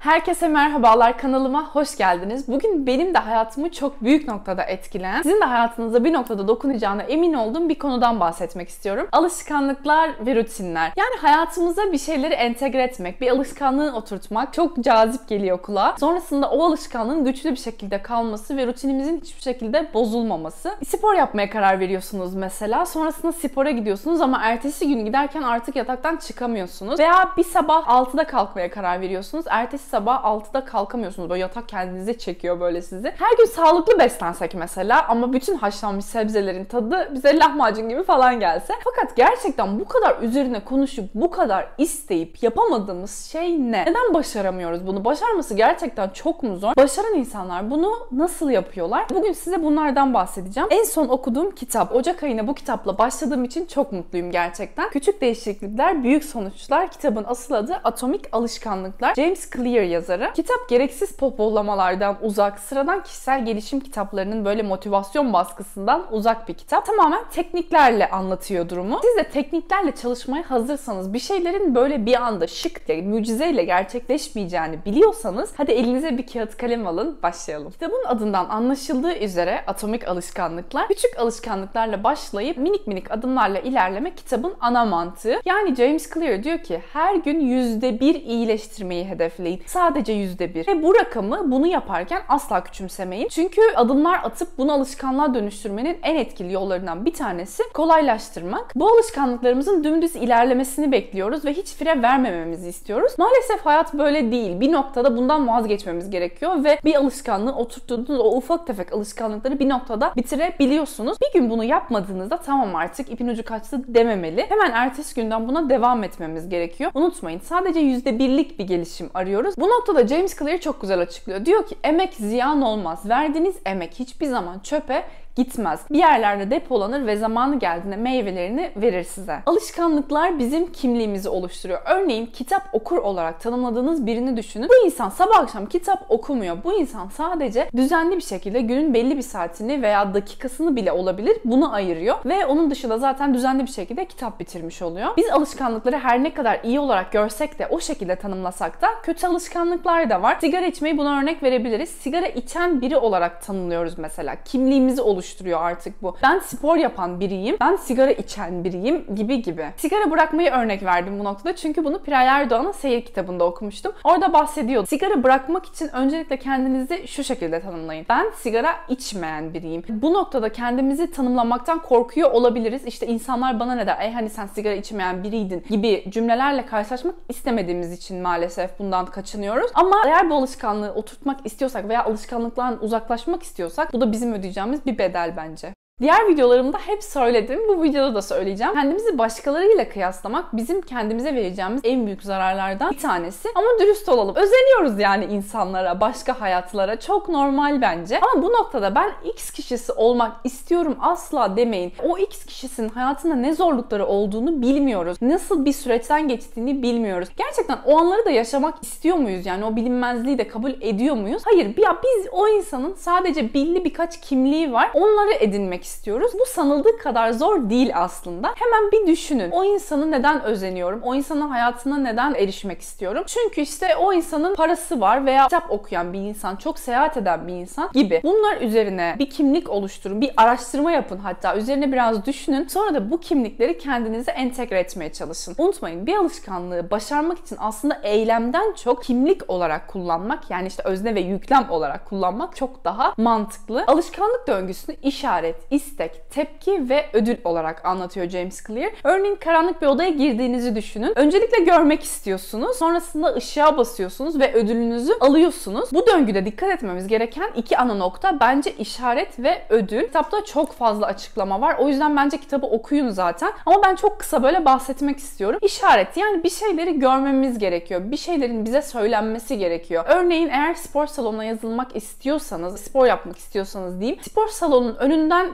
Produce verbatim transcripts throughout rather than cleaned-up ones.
Herkese merhabalar, kanalıma hoş geldiniz. Bugün benim de hayatımı çok büyük noktada etkileyen, sizin de hayatınıza bir noktada dokunacağına emin olduğum bir konudan bahsetmek istiyorum. Alışkanlıklar ve rutinler. Yani hayatımıza bir şeyleri entegre etmek, bir alışkanlığı oturtmak çok cazip geliyor kulağa. Sonrasında o alışkanlığın güçlü bir şekilde kalması ve rutinimizin hiçbir şekilde bozulmaması. Spor yapmaya karar veriyorsunuz mesela. Sonrasında spora gidiyorsunuz ama ertesi gün giderken artık yataktan çıkamıyorsunuz. Veya bir sabah altıda kalkmaya karar veriyorsunuz. Ertesi sabah altıda kalkamıyorsunuz. O yatak kendinize çekiyor böyle sizi. Her gün sağlıklı beslensek mesela ama bütün haşlanmış sebzelerin tadı bize lahmacun gibi falan gelse. Fakat gerçekten bu kadar üzerine konuşup bu kadar isteyip yapamadığımız şey ne? Neden başaramıyoruz bunu? Başarması gerçekten çok mu zor? Başaran insanlar bunu nasıl yapıyorlar? Bugün size bunlardan bahsedeceğim. En son okuduğum kitap. Ocak ayına bu kitapla başladığım için çok mutluyum gerçekten. Küçük Değişiklikler, Büyük Sonuçlar. Kitabın asıl adı Atomik Alışkanlıklar. James Clear yazarı. Kitap gereksiz popollamalardan uzak, sıradan kişisel gelişim kitaplarının böyle motivasyon baskısından uzak bir kitap. Tamamen tekniklerle anlatıyor durumu. Siz de tekniklerle çalışmaya hazırsanız, bir şeylerin böyle bir anda şık diye, mucizeyle gerçekleşmeyeceğini biliyorsanız hadi elinize bir kağıt kalem alın, başlayalım. Kitabın adından anlaşıldığı üzere Atomik Alışkanlıklar, küçük alışkanlıklarla başlayıp minik minik adımlarla ilerlemek kitabın ana mantığı. Yani James Clear diyor ki her gün yüzde bir iyileştirmeyi hedefleyin. Sadece yüzde bir. Ve bu rakamı bunu yaparken asla küçümsemeyin. Çünkü adımlar atıp bunu alışkanlığa dönüştürmenin en etkili yollarından bir tanesi kolaylaştırmak. Bu alışkanlıklarımızın dümdüz ilerlemesini bekliyoruz ve hiç fire vermememizi istiyoruz. Maalesef hayat böyle değil. Bir noktada bundan vazgeçmemiz gerekiyor ve bir alışkanlığı oturttuğunuz o ufak tefek alışkanlıkları bir noktada bitirebiliyorsunuz. Bir gün bunu yapmadığınızda tamam artık ipin ucu kaçtı dememeli. Hemen ertesi günden buna devam etmemiz gerekiyor. Unutmayın, sadece yüzde birlik bir gelişim arıyoruz. Bu noktada James Clear çok güzel açıklıyor. Diyor ki emek ziyan olmaz. Verdiğiniz emek hiçbir zaman çöpe gitmez. Bir yerlerde depolanır ve zamanı geldiğinde meyvelerini verir size. Alışkanlıklar bizim kimliğimizi oluşturuyor. Örneğin kitap okur olarak tanımladığınız birini düşünün. Bu insan sabah akşam kitap okumuyor. Bu insan sadece düzenli bir şekilde günün belli bir saatini veya dakikasını bile olabilir bunu ayırıyor ve onun dışında zaten düzenli bir şekilde kitap bitirmiş oluyor. Biz alışkanlıkları her ne kadar iyi olarak görsek de o şekilde tanımlasak da kötü alışkanlıklar da var. Sigara içmeyi buna örnek verebiliriz. Sigara içen biri olarak tanımlıyoruz mesela. Kimliğimizi oluşturuyor. oluşturuyor artık bu. Ben spor yapan biriyim, ben sigara içen biriyim gibi gibi. Sigara bırakmayı örnek verdim bu noktada çünkü bunu Piray Erdoğan'ın Seyir kitabında okumuştum. Orada bahsediyor. Sigara bırakmak için öncelikle kendinizi şu şekilde tanımlayın. Ben sigara içmeyen biriyim. Bu noktada kendimizi tanımlamaktan korkuyor olabiliriz. İşte insanlar bana ne der? Ey hani sen sigara içmeyen biriydin gibi cümlelerle karşılaşmak istemediğimiz için maalesef bundan kaçınıyoruz. Ama eğer bu alışkanlığı oturtmak istiyorsak veya alışkanlıklardan uzaklaşmak istiyorsak bu da bizim ödeyeceğimiz bir bedel bence. Diğer videolarımda hep söyledim, bu videoda da söyleyeceğim. Kendimizi başkalarıyla kıyaslamak bizim kendimize vereceğimiz en büyük zararlardan bir tanesi. Ama dürüst olalım. Özeniyoruz yani insanlara, başka hayatlara. Çok normal bence. Ama bu noktada ben X kişisi olmak istiyorum asla demeyin. O X kişisinin hayatında ne zorlukları olduğunu bilmiyoruz. Nasıl bir süreçten geçtiğini bilmiyoruz. Gerçekten o anları da yaşamak istiyor muyuz? Yani o bilinmezliği de kabul ediyor muyuz? Hayır. Ya biz o insanın sadece belli birkaç kimliği var. Onları edinmek istiyoruz. Bu sanıldığı kadar zor değil aslında. Hemen bir düşünün. O insanı neden özeniyorum? O insanın hayatına neden erişmek istiyorum? Çünkü işte o insanın parası var veya kitap okuyan bir insan, çok seyahat eden bir insan gibi. Bunlar üzerine bir kimlik oluşturun. Bir araştırma yapın hatta. Üzerine biraz düşünün. Sonra da bu kimlikleri kendinize entegre etmeye çalışın. Unutmayın, bir alışkanlığı başarmak için aslında eylemden çok kimlik olarak kullanmak, yani işte özne ve yüklem olarak kullanmak çok daha mantıklı. Alışkanlık döngüsünü işaret, istek, tepki ve ödül olarak anlatıyor James Clear. Örneğin karanlık bir odaya girdiğinizi düşünün. Öncelikle görmek istiyorsunuz. Sonrasında ışığa basıyorsunuz ve ödülünüzü alıyorsunuz. Bu döngüde dikkat etmemiz gereken iki ana nokta bence işaret ve ödül. Kitapta çok fazla açıklama var. O yüzden bence kitabı okuyun zaten. Ama ben çok kısa böyle bahsetmek istiyorum. İşaret, yani bir şeyleri görmemiz gerekiyor. Bir şeylerin bize söylenmesi gerekiyor. Örneğin eğer spor salonuna yazılmak istiyorsanız, spor yapmak istiyorsanız diyeyim, spor salonunun önünden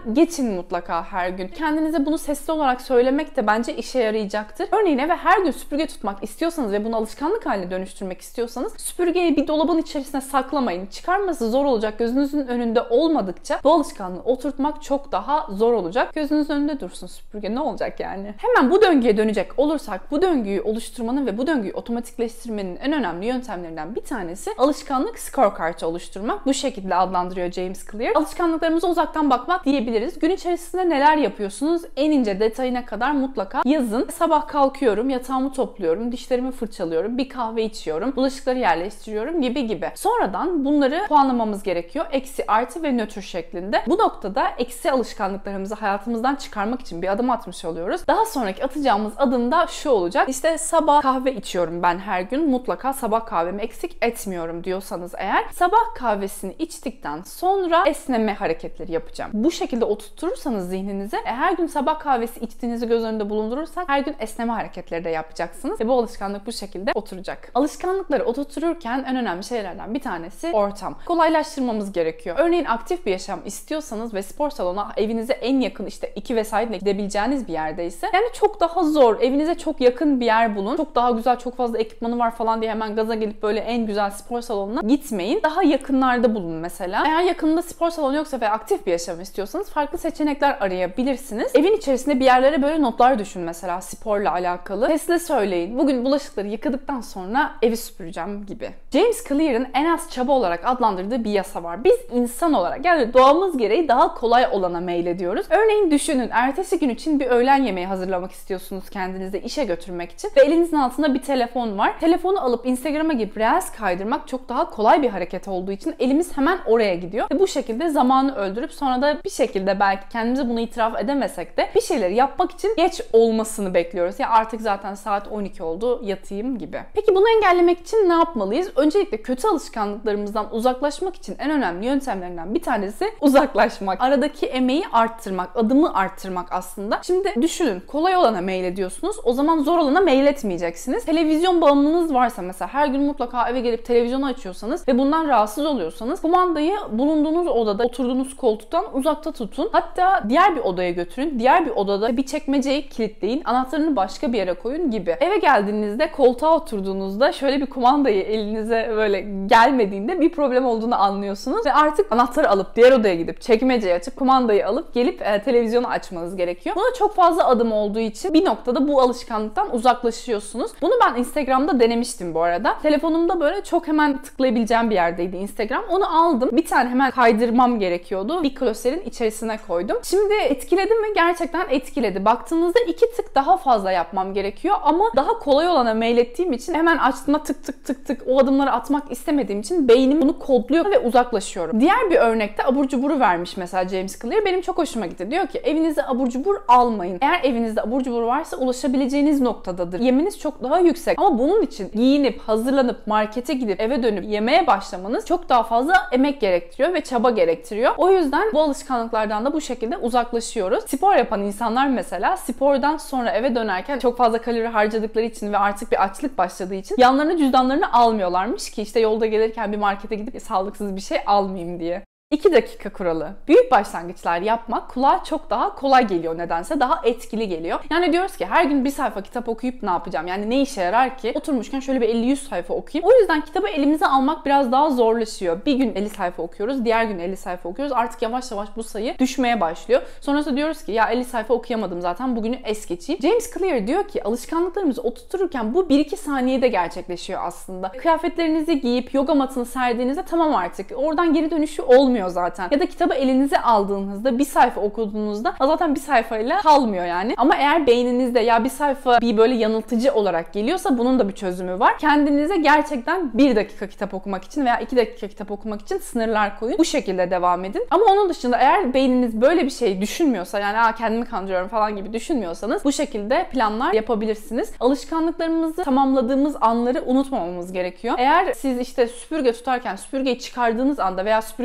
geçin mutlaka her gün. Kendinize bunu sesli olarak söylemek de bence işe yarayacaktır. Örneğin eve her gün süpürge tutmak istiyorsanız ve bunu alışkanlık haline dönüştürmek istiyorsanız süpürgeyi bir dolabın içerisine saklamayın. Çıkarması zor olacak. Gözünüzün önünde olmadıkça bu alışkanlığı oturtmak çok daha zor olacak. Gözünüzün önünde dursun süpürge, ne olacak yani? Hemen bu döngüye dönecek olursak, bu döngüyü oluşturmanın ve bu döngüyü otomatikleştirmenin en önemli yöntemlerinden bir tanesi alışkanlık scorecard oluşturmak. Bu şekilde adlandırıyor James Clear. Alışkanlıklarımıza uzaktan bakmak diyebiliriz. Gün içerisinde neler yapıyorsunuz? En ince detayına kadar mutlaka yazın. Sabah kalkıyorum, yatağımı topluyorum, dişlerimi fırçalıyorum, bir kahve içiyorum, bulaşıkları yerleştiriyorum gibi gibi. Sonradan bunları puanlamamız gerekiyor. Eksi, artı ve nötr şeklinde. Bu noktada eksi alışkanlıklarımızı hayatımızdan çıkarmak için bir adım atmış oluyoruz. Daha sonraki atacağımız adım da şu olacak. İşte sabah kahve içiyorum ben her gün. Mutlaka sabah kahvemi eksik etmiyorum diyorsanız eğer, sabah kahvesini içtikten sonra esneme hareketleri yapacağım. Bu şekilde oturtursanız zihninize, e, her gün sabah kahvesi içtiğinizi göz önünde bulundurursak her gün esneme hareketleri de yapacaksınız ve bu alışkanlık bu şekilde oturacak. Alışkanlıkları oturtururken en önemli şeylerden bir tanesi ortam. Kolaylaştırmamız gerekiyor. Örneğin aktif bir yaşam istiyorsanız ve spor salonu evinize en yakın, işte iki vesaireyle gidebileceğiniz bir yerdeyse, yani çok daha zor. Evinize çok yakın bir yer bulun. Çok daha güzel, çok fazla ekipmanı var falan diye hemen gaza gelip böyle en güzel spor salonuna gitmeyin. Daha yakınlarda bulun mesela. Eğer yakında spor salonu yoksa ve aktif bir yaşam istiyorsanız farklı seçenekler arayabilirsiniz. Evin içerisinde bir yerlere böyle notlar düşün mesela sporla alakalı. Sesle söyleyin. Bugün bulaşıkları yıkadıktan sonra evi süpüreceğim gibi. James Clear'ın en az çaba olarak adlandırdığı bir yasa var. Biz insan olarak, yani doğamız gereği daha kolay olana meylediyoruz. Örneğin düşünün, ertesi gün için bir öğlen yemeği hazırlamak istiyorsunuz kendinize işe götürmek için ve elinizin altında bir telefon var. Telefonu alıp Instagram'a girip Reels kaydırmak çok daha kolay bir hareket olduğu için elimiz hemen oraya gidiyor ve bu şekilde zamanı öldürüp sonra da bir şekilde belki kendimize bunu itiraf edemesek de bir şeyleri yapmak için geç olmasını bekliyoruz. Ya artık zaten saat on iki oldu, yatayım gibi. Peki bunu engellemek için ne yapmalıyız? Öncelikle kötü alışkanlıklarımızdan uzaklaşmak için en önemli yöntemlerinden bir tanesi uzaklaşmak. Aradaki emeği arttırmak, adımı arttırmak aslında. Şimdi düşünün, kolay olana meylediyorsunuz. O zaman zor olana meyletmeyeceksiniz. Televizyon bağımlılığınız varsa mesela, her gün mutlaka eve gelip televizyonu açıyorsanız ve bundan rahatsız oluyorsanız, kumandayı bulunduğunuz odada, oturduğunuz koltuktan uzakta tutun. Hatta diğer bir odaya götürün. Diğer bir odada bir çekmeceyi kilitleyin. Anahtarını başka bir yere koyun gibi. Eve geldiğinizde, koltuğa oturduğunuzda şöyle bir kumandayı elinize böyle gelmediğinde bir problem olduğunu anlıyorsunuz ve artık anahtarı alıp diğer odaya gidip çekmeceyi açıp kumandayı alıp gelip e, televizyonu açmanız gerekiyor. Buna çok fazla adım olduğu için bir noktada bu alışkanlıktan uzaklaşıyorsunuz. Bunu ben Instagram'da denemiştim bu arada. Telefonumda böyle çok hemen tıklayabileceğim bir yerdeydi Instagram. Onu aldım. Bir tane hemen kaydırmam gerekiyordu. Bir kloserin içerisine koydum. Şimdi etkiledi mi? Gerçekten etkiledi. Baktığınızda iki tık daha fazla yapmam gerekiyor ama daha kolay olana meylettiğim için hemen açtığımda tık tık tık tık o adımları atmak istemediğim için beynim bunu kodluyor ve uzaklaşıyorum. Diğer bir örnekte abur cuburu vermiş mesela James Clear. Benim çok hoşuma gitti. Diyor ki evinize abur cubur almayın. Eğer evinizde abur cubur varsa ulaşabileceğiniz noktadadır. Yeminiz çok daha yüksek. Ama bunun için giyinip, hazırlanıp, markete gidip, eve dönüp yemeye başlamanız çok daha fazla emek gerektiriyor ve çaba gerektiriyor. O yüzden bu alışkanlıklardan da bu şekilde uzaklaşıyoruz. Spor yapan insanlar mesela spordan sonra eve dönerken çok fazla kalori harcadıkları için ve artık bir açlık başladığı için yanlarına cüzdanlarını almıyorlarmış ki işte yolda gelirken bir markete gidip sağlıksız bir şey almayayım diye. iki dakika kuralı. Büyük başlangıçlar yapmak kulağa çok daha kolay geliyor nedense. Daha etkili geliyor. Yani diyoruz ki her gün bir sayfa kitap okuyup ne yapacağım? Yani ne işe yarar ki? Oturmuşken şöyle bir elli yüz sayfa okuyayım. O yüzden kitabı elimize almak biraz daha zorlaşıyor. Bir gün elli sayfa okuyoruz. Diğer gün elli sayfa okuyoruz. Artık yavaş yavaş bu sayı düşmeye başlıyor. Sonrasında diyoruz ki ya elli sayfa okuyamadım zaten. Bugünü es geçeyim. James Clear diyor ki alışkanlıklarımızı oturturken bu bir iki saniyede gerçekleşiyor aslında. Kıyafetlerinizi giyip yoga matını serdiğinizde tamam artık. Oradan geri dönüşü olmuyor zaten. Ya da kitabı elinize aldığınızda bir sayfa okuduğunuzda zaten bir sayfayla kalmıyor yani. Ama eğer beyninizde ya bir sayfa bir böyle yanıltıcı olarak geliyorsa bunun da bir çözümü var. Kendinize gerçekten bir dakika kitap okumak için veya iki dakika kitap okumak için sınırlar koyun. Bu şekilde devam edin. Ama onun dışında eğer beyniniz böyle bir şey düşünmüyorsa yani Aa, kendimi kandırıyorum falan gibi düşünmüyorsanız bu şekilde planlar yapabilirsiniz. Alışkanlıklarımızı tamamladığımız anları unutmamamız gerekiyor. Eğer siz işte süpürge tutarken süpürgeyi çıkardığınız anda veya süpürge ortalık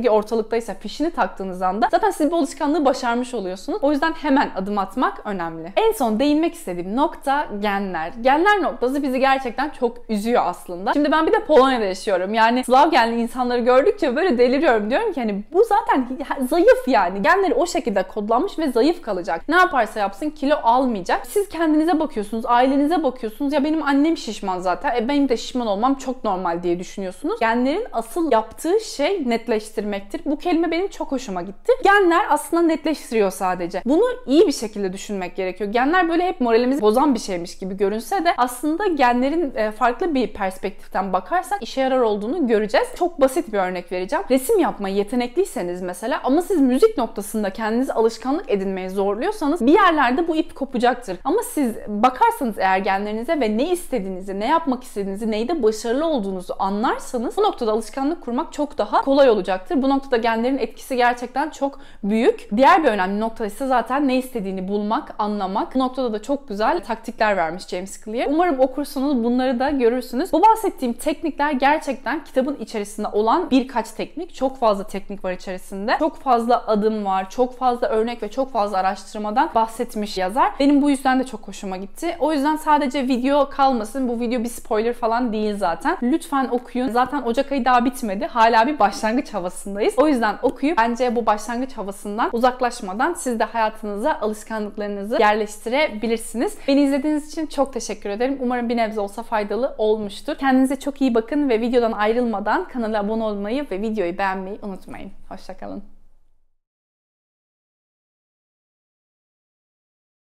olasılıktaysa fişini taktığınız anda zaten siz bu alışkanlığı başarmış oluyorsunuz. O yüzden hemen adım atmak önemli. En son değinmek istediğim nokta genler. Genler noktası bizi gerçekten çok üzüyor aslında. Şimdi ben bir de Polonya'da yaşıyorum. Yani Slav genli insanları gördükçe böyle deliriyorum. Diyorum ki hani bu zaten zayıf yani. Genleri o şekilde kodlanmış ve zayıf kalacak. Ne yaparsa yapsın kilo almayacak. Siz kendinize bakıyorsunuz, ailenize bakıyorsunuz. Ya benim annem şişman zaten. E benim de şişman olmam çok normal diye düşünüyorsunuz. Genlerin asıl yaptığı şey netleştirmektir. Bu kelime benim çok hoşuma gitti. Genler aslında netleştiriyor sadece. Bunu iyi bir şekilde düşünmek gerekiyor. Genler böyle hep moralimizi bozan bir şeymiş gibi görünse de aslında genlerin farklı bir perspektiften bakarsak işe yarar olduğunu göreceğiz. Çok basit bir örnek vereceğim. Resim yapmayı yetenekliyseniz mesela ama siz müzik noktasında kendinizi alışkanlık edinmeye zorluyorsanız bir yerlerde bu ip kopacaktır. Ama siz bakarsanız eğer genlerinize ve ne istediğinizi, ne yapmak istediğinizi, neyde başarılı olduğunuzu anlarsanız bu noktada alışkanlık kurmak çok daha kolay olacaktır. Bu noktada genlerin etkisi gerçekten çok büyük. Diğer bir önemli nokta ise zaten ne istediğini bulmak, anlamak. Bu noktada da çok güzel taktikler vermiş James Clear. Umarım okursunuz, bunları da görürsünüz. Bu bahsettiğim teknikler gerçekten kitabın içerisinde olan birkaç teknik. Çok fazla teknik var içerisinde. Çok fazla adım var, çok fazla örnek ve çok fazla araştırmadan bahsetmiş yazar. Benim bu yüzden de çok hoşuma gitti. O yüzden sadece video kalmasın. Bu video bir spoiler falan değil zaten. Lütfen okuyun. Zaten Ocak ayı daha bitmedi. Hala bir başlangıç havasındayız. O yüzden okuyup bence bu başlangıç havasından uzaklaşmadan siz de hayatınıza alışkanlıklarınızı yerleştirebilirsiniz. Beni izlediğiniz için çok teşekkür ederim. Umarım bir nebze olsa faydalı olmuştur. Kendinize çok iyi bakın ve videodan ayrılmadan kanala abone olmayı ve videoyu beğenmeyi unutmayın. Hoşça kalın.